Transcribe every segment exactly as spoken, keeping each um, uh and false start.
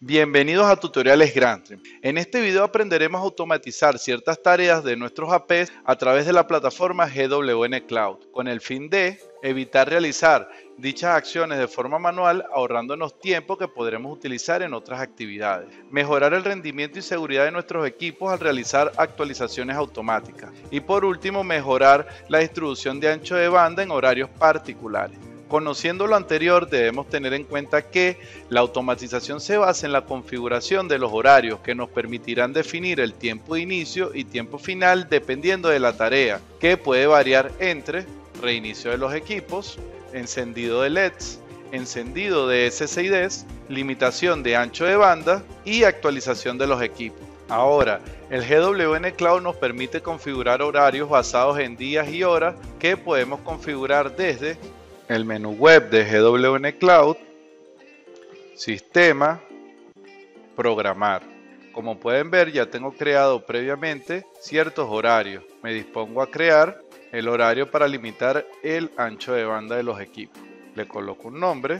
Bienvenidos a Tutoriales Grandstream. En este video aprenderemos a automatizar ciertas tareas de nuestros A Ps a través de la plataforma G W N Cloud, con el fin de evitar realizar dichas acciones de forma manual, ahorrándonos tiempo que podremos utilizar en otras actividades. Mejorar el rendimiento y seguridad de nuestros equipos al realizar actualizaciones automáticas. Y por último, mejorar la distribución de ancho de banda en horarios particulares. Conociendo lo anterior, debemos tener en cuenta que la automatización se basa en la configuración de los horarios que nos permitirán definir el tiempo de inicio y tiempo final dependiendo de la tarea, que puede variar entre reinicio de los equipos, encendido de L E Ds, encendido de S S I Ds, limitación de ancho de banda y actualización de los equipos. Ahora, el G W N Cloud nos permite configurar horarios basados en días y horas que podemos configurar desde el menú web de G W N Cloud, Sistema, Programar. Como pueden ver, ya tengo creado previamente ciertos horarios. Me dispongo a crear el horario para limitar el ancho de banda de los equipos. Le coloco un nombre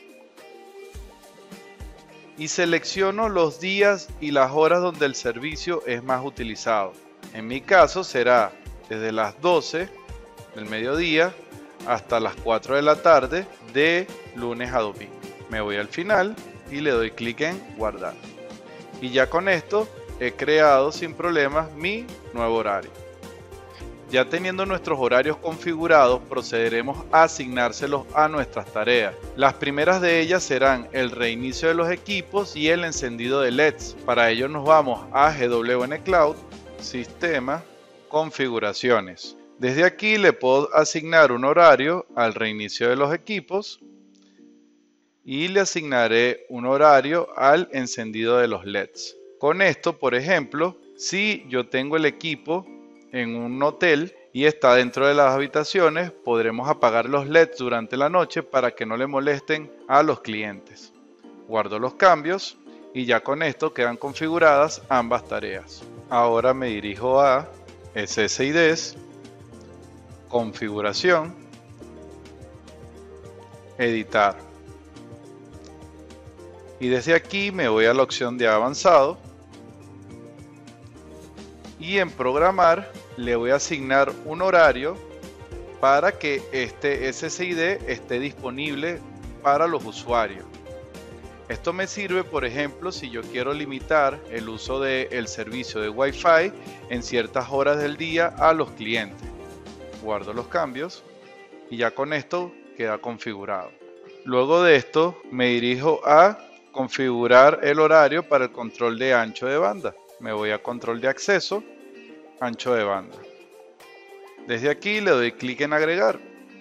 y selecciono los días y las horas donde el servicio es más utilizado. En mi caso será desde las doce del mediodía hasta las cuatro de la tarde de lunes a domingo. Me voy al final y le doy clic en guardar. Y ya con esto he creado sin problemas mi nuevo horario. Ya teniendo nuestros horarios configurados, procederemos a asignárselos a nuestras tareas. Las primeras de ellas serán el reinicio de los equipos y el encendido de L E Ds. Para ello nos vamos a G W N Cloud, Sistema, Configuraciones. Desde aquí le puedo asignar un horario al reinicio de los equipos y le asignaré un horario al encendido de los L E Ds. Con esto, por ejemplo, si yo tengo el equipo en un hotel y está dentro de las habitaciones, podremos apagar los L E Ds durante la noche para que no le molesten a los clientes. Guardo los cambios y ya con esto quedan configuradas ambas tareas. Ahora me dirijo a S S I Ds, Configuración, Editar. Y desde aquí me voy a la opción de avanzado y en programar le voy a asignar un horario para que este S S I D esté disponible para los usuarios. Esto me sirve, por ejemplo, si yo quiero limitar el uso del servicio de Wi-Fi en ciertas horas del día a los clientes. Guardo los cambios y ya con esto queda configurado. Luego de esto me dirijo a configurar el horario para el control de ancho de banda. Me voy a control de acceso, ancho de banda. Desde aquí le doy clic en agregar.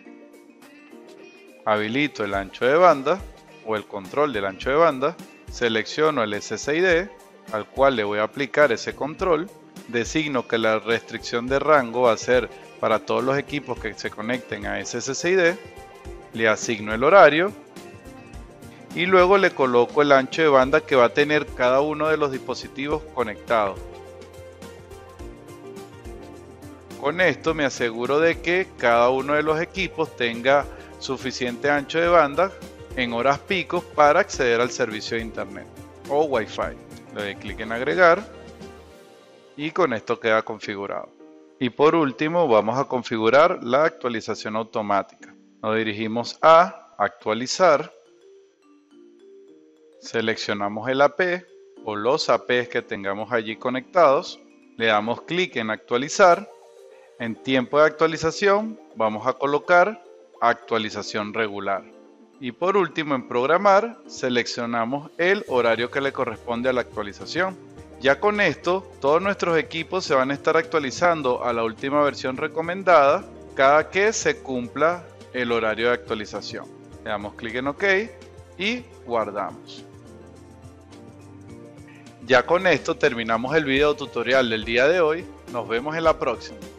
Habilito el ancho de banda o el control del ancho de banda. Selecciono el S S I D al cual le voy a aplicar ese control. Designo que la restricción de rango va a ser para todos los equipos que se conecten a ese S S I D. Le asigno el horario y luego le coloco el ancho de banda que va a tener cada uno de los dispositivos conectados. Con esto me aseguro de que cada uno de los equipos tenga suficiente ancho de banda en horas picos para acceder al servicio de internet o Wi-Fi. Le doy clic en agregar y con esto queda configurado. Y por último vamos a configurar la actualización automática. Nos dirigimos a actualizar, seleccionamos el A P o los A Ps que tengamos allí conectados, le damos clic en actualizar. En tiempo de actualización vamos a colocar actualización regular. Y por último en programar seleccionamos el horario que le corresponde a la actualización. Ya con esto, todos nuestros equipos se van a estar actualizando a la última versión recomendada cada que se cumpla el horario de actualización. Le damos clic en OK y guardamos. Ya con esto terminamos el video tutorial del día de hoy. Nos vemos en la próxima.